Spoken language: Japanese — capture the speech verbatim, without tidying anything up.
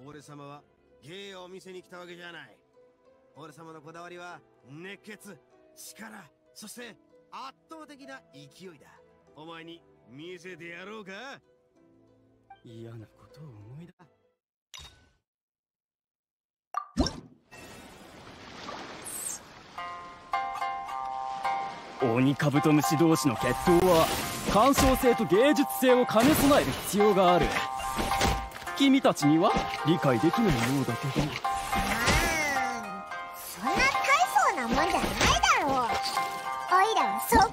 俺様は芸を見せに来たわけじゃない。俺様のこだわりは熱血、力、そして圧倒的な勢いだ。お前に見せてやろうか。 嫌なことを思い出。鬼カブトムシ同士の決闘は鑑賞性と芸術性を兼ね備える必要がある。君たちには理解できないようだけど。 まあそんな大層なもんじゃないだろう。おいらはそう